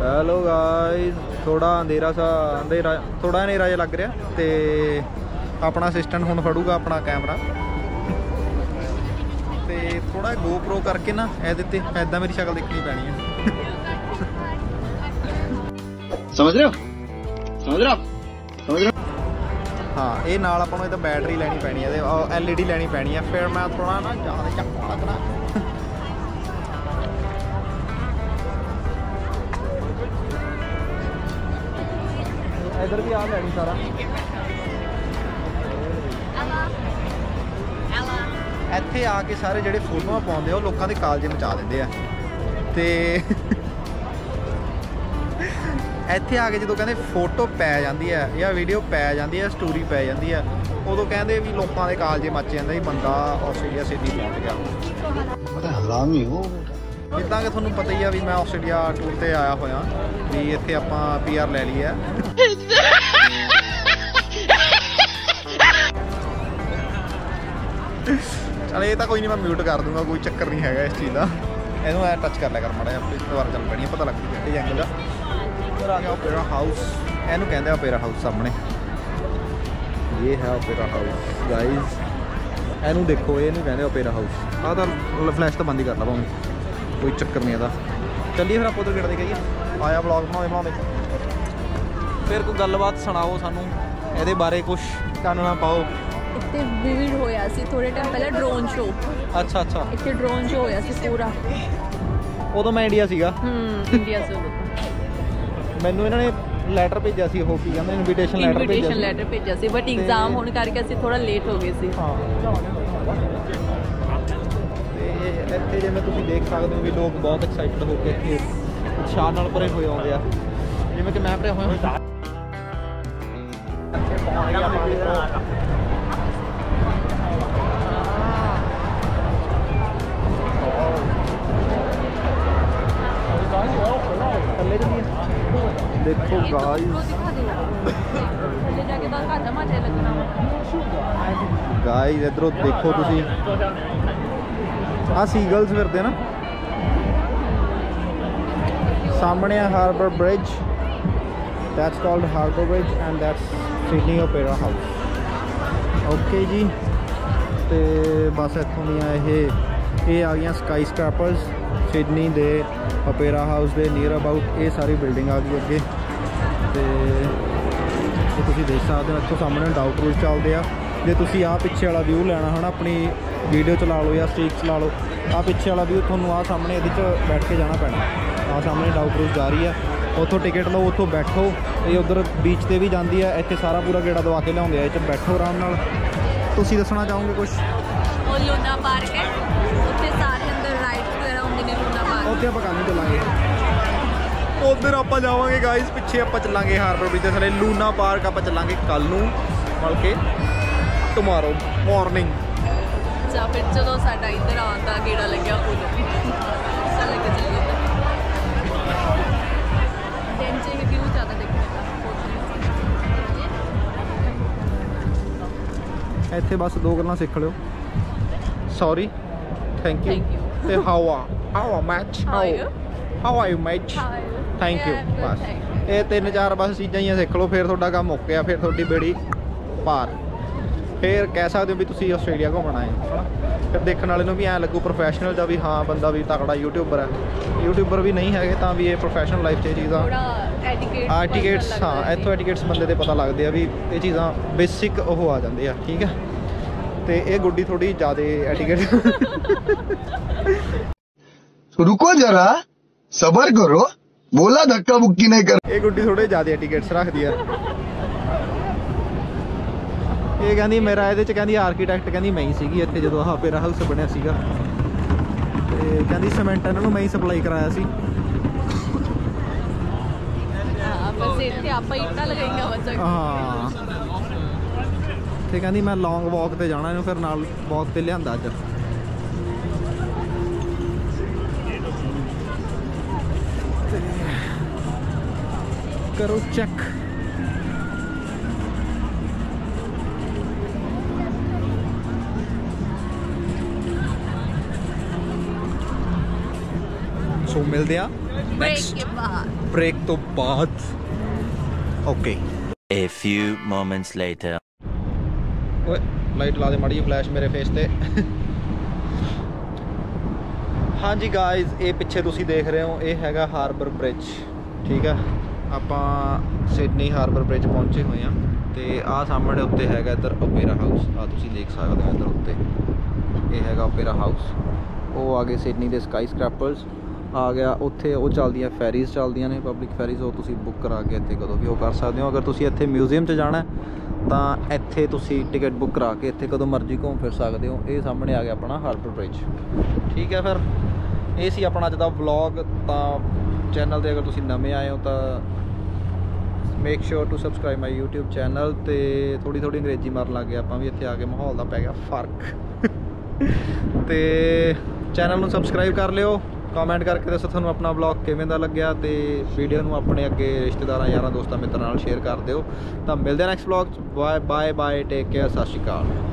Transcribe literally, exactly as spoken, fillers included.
Hello guys, थोड़ा अंधेरा सा अंधेरा थोड़ा हनेरा जिहा लग रहा ते अपना असिस्टेंट हुण फड़ूगा अपना कैमरा ते थोड़ा गोप्रो करके ना ਇਹਦੇ ਤੇ ऐदा मेरी शक्ल देखनी पैनी है। समझ रहे हो समझ रहे हो समझ रहे हो हाँ, ये नाल आपां नूं इहदा बैटरी लैनी पैनी है, एल ई डी लैनी पैनी है, फिर मैं थोड़ा ना ज़्यादा झक्का लगना। इधर भी आ लैनी सारा ਇੱਥੇ ਆ ਕੇ ਸਾਰੇ ਜਿਹੜੇ ਫੋਟੋਆਂ ਪਾਉਂਦੇ ਆ ਉਹ ਲੋਕਾਂ ਦੇ ਕਾਲਜ ਮਚਾ ਦਿੰਦੇ ਆ ਤੇ ਇੱਥੇ ਆ ਕੇ ਜਦੋਂ ਕਹਿੰਦੇ ਫੋਟੋ ਪੈ ਜਾਂਦੀ ਹੈ ਜਾਂ ਵੀਡੀਓ ਪੈ ਜਾਂਦੀ ਹੈ, ਸਟੋਰੀ ਪੈ ਜਾਂਦੀ ਹੈ, ਉਦੋਂ ਕਹਿੰਦੇ ਵੀ ਲੋਕਾਂ ਦੇ ਕਾਲਜ ਮੱਚ ਜਾਂਦਾ ਵੀ ਬੰਦਾ ਆਸਟ੍ਰੇਲੀਆ ਸਿਡਨੀ ਪਹੁੰਚ ਗਿਆ। बड़ा हरामी हो ਜਿੱਦਾਂ ਕਿ ਤੁਹਾਨੂੰ ਪਤਾ ਹੀ ਆ ਵੀ ਮੈਂ ਆਸਟ੍ਰੇਲੀਆ ਟੂਰ ਤੇ ਆਇਆ ਹੋਇਆ ਵੀ ਇੱਥੇ ਆਪਾਂ ਪੀ ਆਰ ਲੈ ਲਈ ਹੈ। चल ये तो कोई नहीं, मैं म्यूट कर दूंगा, कोई चक्कर नहीं है इस चीज़ का। इनू ऐ टच कर लिया कर माड़ा जिहा, दोबारा चल पैनी पता लग गया एंगल का। फिर आ गया ओपेरा हाउस, इनू कहते हैं ओपेरा हाउस सामने, ये है ओपेरा हाउस गाइज। इनू देखो, इनू कहते ओपेरा हाउस। आ तो फ्लैश तो बंद ही कर ला भावें, कोई चक्कर नहीं है। चलिए फिर आप उधर गेड़ दे गई आया ब्लॉग बनाओ बनाओ फिर कोई गलबात सुनाओ सानू ये बारे, कुछ चानना पाओ। इतने भीड़ होया सी थोड़े टाइम पहले ड्रोन शो। अच्छा अच्छा, इतने ड्रोन शो होया सी पूरा। उदो मैं इंडिया सीगा। हम्म इंडिया से मैनू इन्होंने लैटर भेजा सी, हो की कहंदे इनविटेशन लैटर भेजा इनविटेशन लैटर भेजा सी, बट एग्जाम होने करके ਅਸੀਂ थोड़ा लेट हो गए सी। हाँ ते इत्थे जिवें तुसीं देख सकदे हो भी लोग बहुत एक्साइटेड हो के इत्थे उत्साह नाल भरे होए आउंदे आ, जिवें कि मैं भरे होया होया। देखो गाइस गाइस इधरों देखो तुसी आ सीगल्स फिरदे ना सामने harbour bridge, that's called harbour bridge and that's Sydney opera house. Okay ji, तो बस इत्थों दियां ये ये आ गई स्काई स्क्रैपर्स सिडनी दे ओपेरा हाउस के नीयर अबाउट। ये सारी बिल्डिंग आ गई अगे, तो तुम देख सकते हो इतों सामने डाउ क्रूज चलते हैं। जो तुम आ पिछे वाला व्यू लेना है ना, अपनी वीडियो चला लो या स्ट्रीक चला लो, आ पिछे वाला व्यू थोड़ा आ सामने ये बैठ के जाना पैना। आ सामने डाउ क्रूज जा रही है, उतों टिकट लो, उतों बैठो। ये उधर बीच से भी जाती है, इतने सारा पूरा गेड़ा दवा के लिया, ये बैठो आराम नाल। तुसीं दसना चाहोगे कुछ? लूना पार्क है, उत्थे सारे अंदर राइड्स वगैरह होंदे ने लूना पार्क। उत्थे आपां कल नूं चलांगे, उधर आपां जावांगे गाइस, पिछे आपां चलांगे हार्बर ब्रिज दे थल्ले लूना पार्क आपां चलांगे कल नूं, बल्कि टुमारो मॉर्निंग। अच्छा फिर चलो साडा इधर आंदा गेड़ा लग्या उधर चल के चलिए डेंचे में व्यू ज़्यादा देखने का। ਇੱਥੇ बस दो गल्लां सीख लिओ, सॉरी, थैंक यू, ते how are how are much how how are you much, thank you. बस ये तीन चार बस चीज़ां ही सीख लो, फिर तुहाडा काम मुक गया, फिर तुहाडी बेड़ी पार। फिर कह सकते हो भी तुसीं आस्ट्रेलिया घूमना है, फिर देखने वाले नूं भी ऐ लगू प्रोफैशनल जा भी हाँ बंदा भी तगड़ा यूट्यूबर है। यूट्यूबर भी नहीं है तो भी ये प्रोफैशनल लाइफ च चीज़ां एटिकेट्स, हाँ इत्थों एटिकेट्स बंदे दे पता लगते हैं भी ये चीज़ां बेसिक वो आ जाती है। ठीक है, तो ये गुड्डी थोड़ी ज़्यादा एटिकेट। रुको जरा सबर करो, बोला धक्का बुक्की नहीं कर। ये गुड्डी थोड़े ज़्यादा एटिकेट्स रखती है। ये कहती मेरा ये कहती आर्कीटैक्ट कहती मैं ही सी इतने जो ओपेरा हाउस बनया सीगा, ते कहती सीमेंट इन्होंने मैं ही सप्लाई कराया सी। हाँ ते कहती मैं लॉन्ग वॉक ते जाना, इन्हूं फिर नाल वॉक ते लियांदा अज। करो चेक, सो मिलते हैं ब्रेक के बाद ब्रेक तो बाद okay A few moments later. ਓਏ ਲਾਈਟ ਲਾ ਦੇ ਮਾੜੀ ਜਿਹੀ ਫਲੈਸ਼ ਮੇਰੇ ਫੇਸ ਤੇ ਹਾਂਜੀ ਗਾਇਜ਼ ਇਹ ਪਿੱਛੇ ਤੁਸੀਂ ਦੇਖ ਰਹੇ ਹੋ ਇਹ ਹੈਗਾ ਹਾਰਬਰ ਬ੍ਰਿਜ ਠੀਕ ਆ ਆਪਾਂ ਸਿਡਨੀ ਹਾਰਬਰ ਬ੍ਰਿਜ ਪਹੁੰਚੇ ਹੋਏ ਆ ਤੇ ਆਹ ਸਾਹਮਣੇ ਉੱਤੇ ਹੈਗਾ ਇੱਧਰ ਓਪੇਰਾ ਹਾਊਸ ਆ ਤੁਸੀਂ ਦੇਖ ਸਕਦੇ ਹੋ ਇੱਧਰ ਉੱਤੇ ਇਹ ਹੈਗਾ ਓਪੇਰਾ ਹਾਊਸ ਉਹ ਆ ਗਏ ਸਿਡਨੀ ਦੇ ਸਕਾਈ ਸਕ੍ਰੈਪਰਸ ਆ ਗਿਆ ਉੱਥੇ ਉਹ ਚੱਲਦੀਆਂ ਫੈਰੀਜ਼ ਚੱਲਦੀਆਂ ਨੇ ਪਬਲਿਕ ਫੈਰੀਜ਼ ਉਹ ਤੁਸੀਂ ਬੁੱਕ ਕਰਾ ਕੇ ਇੱਥੇ ਕਦੋਂ ਵੀ ਉਹ ਕਰ ਸਕਦੇ ਹੋ ਅਗਰ ਤੁਸੀਂ ਇੱਥੇ ਮਿਊਜ਼ੀਅਮ 'ਚ ਜਾਣਾ ਤਾਂ ਇੱਥੇ ਤੁਸੀਂ ਟਿਕਟ ਬੁੱਕ ਕਰਾ ਕੇ ਇੱਥੇ ਕਦੋਂ ਮਰਜ਼ੀ ਘੁੰਮ ਫਿਰ ਸਕਦੇ ਹੋ ਇਹ ਸਾਹਮਣੇ ਆ ਗਿਆ ਆਪਣਾ ਹਾਰਬਰ ਬ੍ਰਿਜ ਠੀਕ ਹੈ ਫਿਰ ਇਹ ਸੀ ਆਪਣਾ ਅੱਜ ਦਾ ਵਲੌਗ ਤਾਂ ਚੈਨਲ 'ਤੇ ਅਗਰ ਤੁਸੀਂ ਨਵੇਂ ਆਏ ਹੋ ਤਾਂ make sure to subscribe my YouTube channel ਤੇ ਥੋੜ੍ਹੀ ਥੋੜ੍ਹੀ ਅੰਗਰੇਜ਼ੀ ਮਾਰਨ ਲੱਗ ਗਏ ਆਪਾਂ ਵੀ ਇੱਥੇ ਆ ਕੇ ਮਾਹੌਲ ਦਾ ਪੈ ਗਿਆ ਫਰਕ ਤੇ ਚੈਨਲ ਨੂੰ ਸਬਸਕ੍ਰਾਈਬ ਕਰ ਲਿਓ ਕਮੈਂਟ ਕਰਕੇ ਦੱਸੋ ਤੁਹਾਨੂੰ ਆਪਣਾ ਵਲੌਗ ਕਿਵੇਂ ਦਾ ਲੱਗਿਆ ਤੇ ਵੀਡੀਓ ਨੂੰ ਆਪਣੇ ਅੱਗੇ ਰਿਸ਼ਤੇਦਾਰਾਂ ਯਾਰਾਂ ਦੋਸਤਾਂ ਮਿੱਤਰਾਂ ਨਾਲ ਸ਼ੇਅਰ ਕਰ ਦਿਓ ਤਾਂ ਮਿਲਦੇ ਹਾਂ ਨੈਕਸਟ ਵਲੌਗ 'ਚ bye bye bye take care Sat Shri ਅਕਾਲ